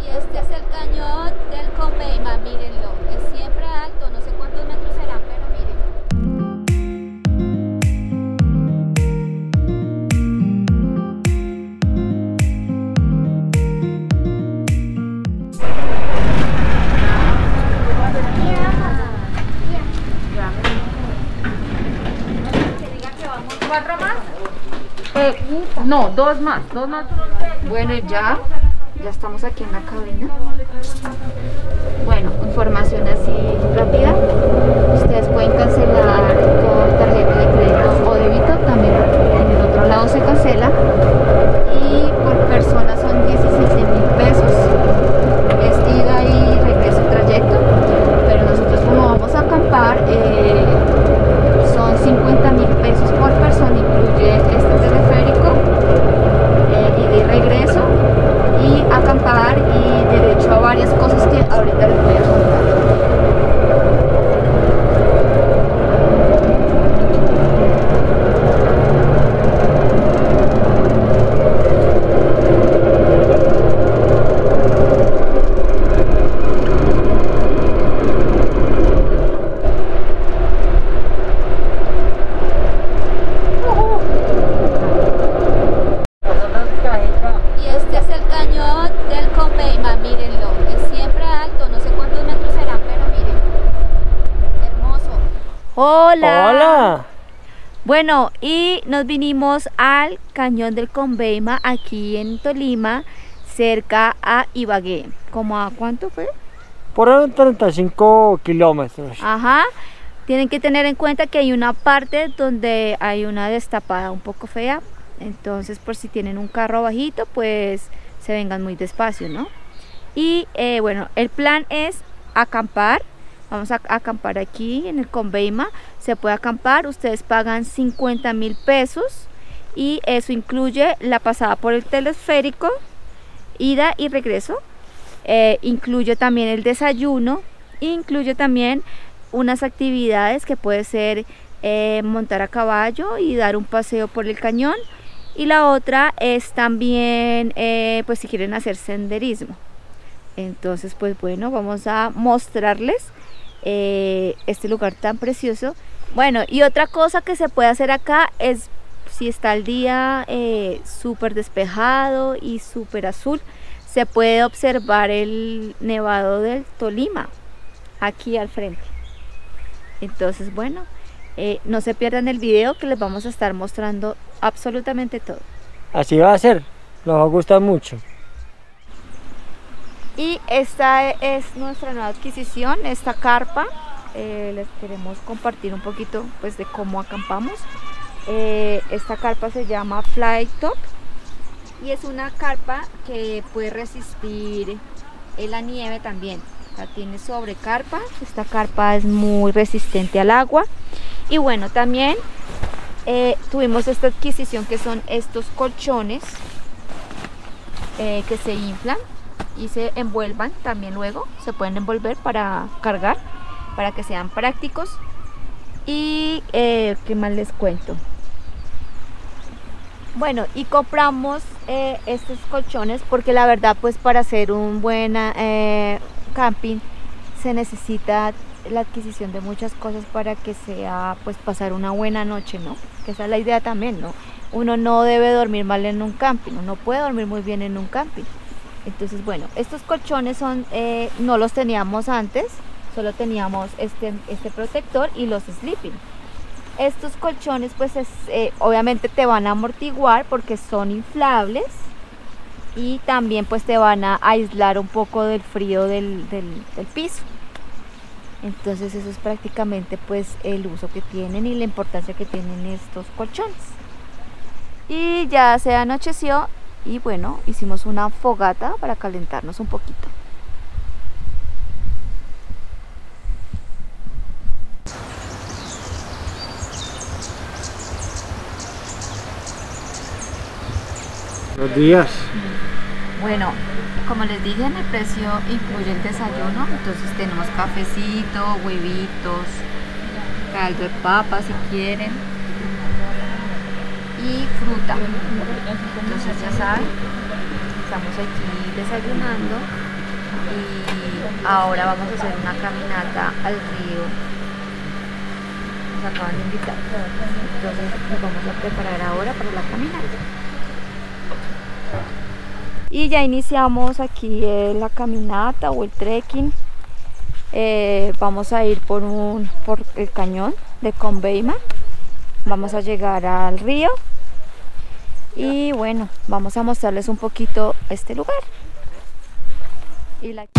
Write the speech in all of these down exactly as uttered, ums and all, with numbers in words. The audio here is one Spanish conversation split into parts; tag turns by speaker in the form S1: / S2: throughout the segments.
S1: Este es el cañón del Conveima, mírenlo, es siempre alto, no sé cuántos metros será, pero miren.
S2: ¿Cuatro más? Eh, no, dos más, dos más. Bueno, ya, ya estamos aquí en la cabina. Bueno, información así rápida. Ustedes pueden cancelar con tarjeta de crédito o débito. También en el otro lado se cancela. Y por persona son diecisiete mil pesos. Es ida y regreso trayecto. Pero nosotros como vamos a acampar, eh, son cincuenta mil pesos por persona, incluye este teleférico, eh, ida y regreso, y acampar y derecho a varias cosas que ahorita les voy a contar.
S1: Hola.
S3: Hola.
S1: Bueno, y nos vinimos al Cañón del Conveima aquí en Tolima, cerca a Ibagué. ¿Cómo a cuánto fue?
S3: Por ahí treinta y cinco kilómetros.
S1: Ajá. Tienen que tener en cuenta que hay una parte donde hay una destapada un poco fea. Entonces, por si tienen un carro bajito, pues se vengan muy despacio, ¿no? Y eh, bueno, el plan es acampar. Vamos a acampar aquí en el Conveima, se puede acampar, ustedes pagan cincuenta mil pesos y eso incluye la pasada por el teleférico, ida y regreso, eh, incluye también el desayuno, incluye también unas actividades que puede ser eh, montar a caballo y dar un paseo por el cañón, y la otra es también eh, pues si quieren hacer senderismo. Entonces pues bueno, vamos a mostrarles Eh, este lugar tan precioso. Bueno, y otra cosa que se puede hacer acá es, si está el día eh, súper despejado y súper azul, se puede observar el Nevado del Tolima aquí al frente. Entonces bueno, eh, no se pierdan el video, que les vamos a estar mostrando absolutamente todo.
S3: Así va a ser, nos va a gustar mucho.
S1: Y esta es nuestra nueva adquisición, esta carpa. Eh, les queremos compartir un poquito pues de cómo acampamos. Eh, esta carpa se llama Fly Top y es una carpa que puede resistir la nieve también. O sea, tiene sobrecarpa. Esta carpa es muy resistente al agua. Y bueno, también eh, tuvimos esta adquisición que son estos colchones eh, que se inflan y se envuelvan también, luego se pueden envolver para cargar, para que sean prácticos. Y eh, ¿qué más les cuento? Bueno, y compramos eh, estos colchones porque la verdad pues para hacer un buen eh, camping se necesita la adquisición de muchas cosas para que sea pues pasar una buena noche, ¿no? Que esa es la idea también, ¿no? Uno no debe dormir mal en un camping, uno puede dormir muy bien en un camping. Entonces bueno, estos colchones son eh, no los teníamos antes, solo teníamos este, este protector y los sleeping. Estos colchones pues es, eh, obviamente te van a amortiguar porque son inflables y también pues te van a aislar un poco del frío del, del, del piso. Entonces eso es prácticamente pues el uso que tienen y la importancia que tienen estos colchones. Y ya se anocheció y bueno, hicimos una fogata para calentarnos un poquito.
S3: Buenos días.
S1: Bueno, como les dije, en el precio incluye el desayuno, entonces tenemos cafecito, huevitos, caldo de papa si quieren y fruta. Entonces ya saben, estamos aquí desayunando y ahora vamos a hacer una caminata al río. Nos acaban de invitar, entonces nos vamos a preparar ahora para la caminata. Y ya iniciamos aquí eh, la caminata o el trekking. Eh, vamos a ir por, un, por el cañón de Conveima. Vamos a llegar al río. Y bueno, vamos a mostrarles un poquito este lugar. Y la...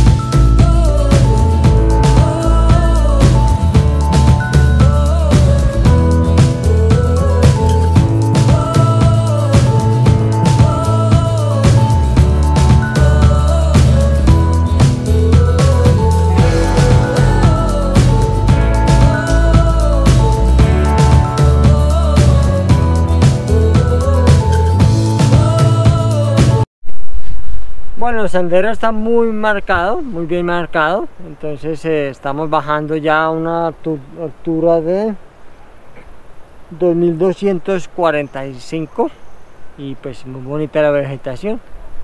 S3: Bueno, el sendero está muy marcado, muy bien marcado, entonces eh, estamos bajando ya a una altura de dos mil doscientos cuarenta y cinco y pues muy bonita la vegetación.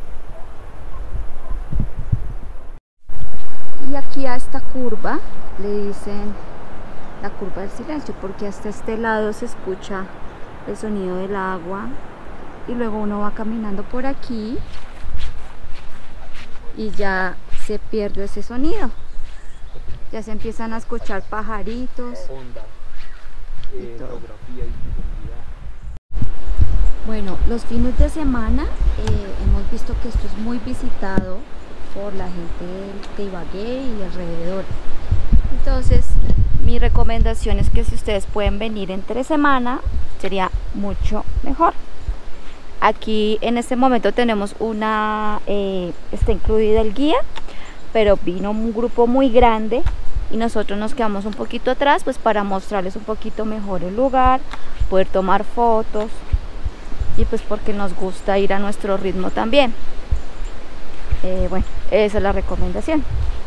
S1: Y aquí a esta curva le dicen la curva del silencio, porque hasta este lado se escucha el sonido del agua y luego uno va caminando por aquí y ya se pierde ese sonido, ya se empiezan a escuchar pajaritos y todo. Bueno, los fines de semana eh, hemos visto que esto es muy visitado por la gente de Ibagué y alrededor. Entonces mi recomendación es que si ustedes pueden venir entre semana sería mucho mejor. Aquí en este momento tenemos una, eh, está incluida el guía, pero vino un grupo muy grande y nosotros nos quedamos un poquito atrás pues para mostrarles un poquito mejor el lugar, poder tomar fotos y pues porque nos gusta ir a nuestro ritmo también. Eh, bueno, esa es la recomendación.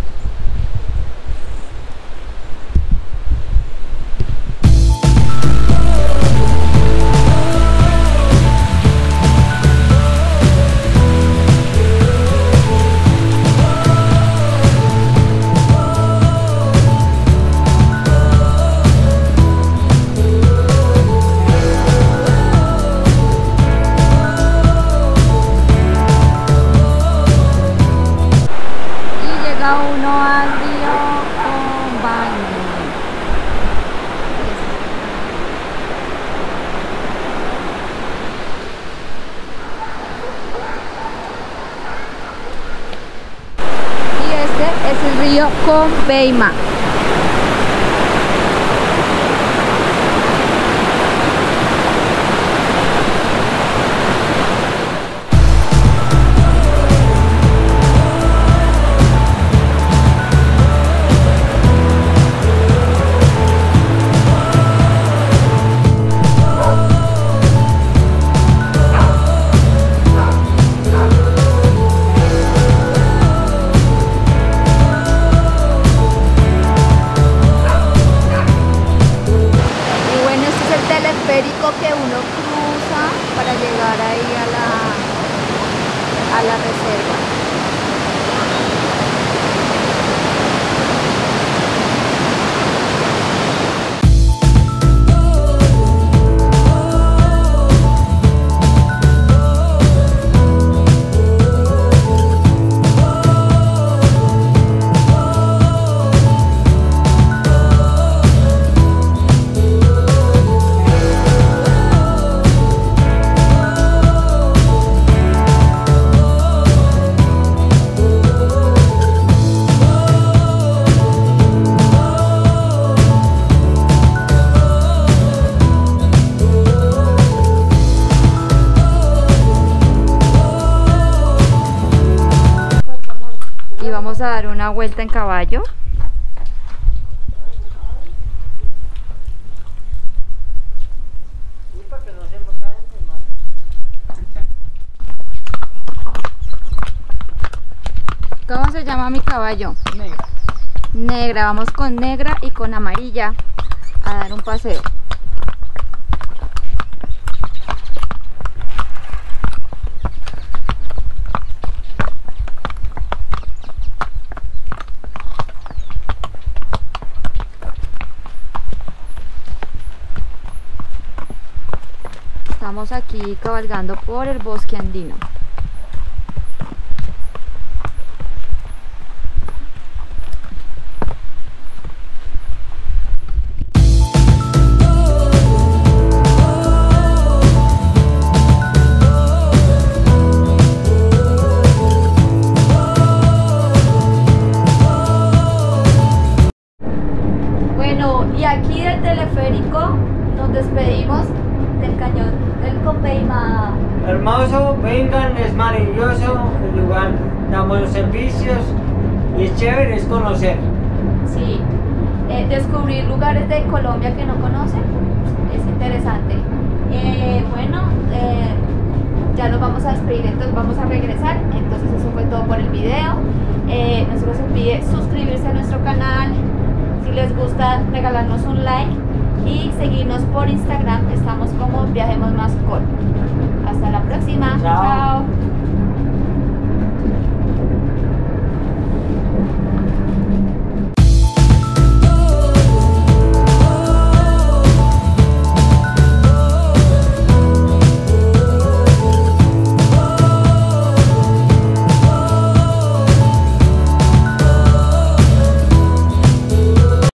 S1: Uno al río Conveima. Y este es el río Conveima. Que uno cruza para llegar ahí a la, a la reserva. Vamos a dar una vuelta en caballo. ¿Cómo se llama mi caballo?
S3: Negra.
S1: Negra, vamos con negra y con amarilla a dar un paseo. estamos aquí cabalgando por el bosque andino. Y aquí del teleférico nos despedimos del cañón del Combeima.
S3: Hermoso, vengan, es maravilloso el lugar, damos los servicios y es chévere, es conocer.
S1: Sí, eh, descubrir lugares de Colombia que no conocen es interesante. Eh, bueno, eh, ya nos vamos a despedir, entonces vamos a regresar. Entonces eso fue todo por el video. Eh, no se les olvide suscribirse a nuestro canal. Si les gusta, regalarnos un like y seguirnos por Instagram. Estamos como Viajemos Más Col. Hasta la próxima.
S3: Chao.
S1: Chao.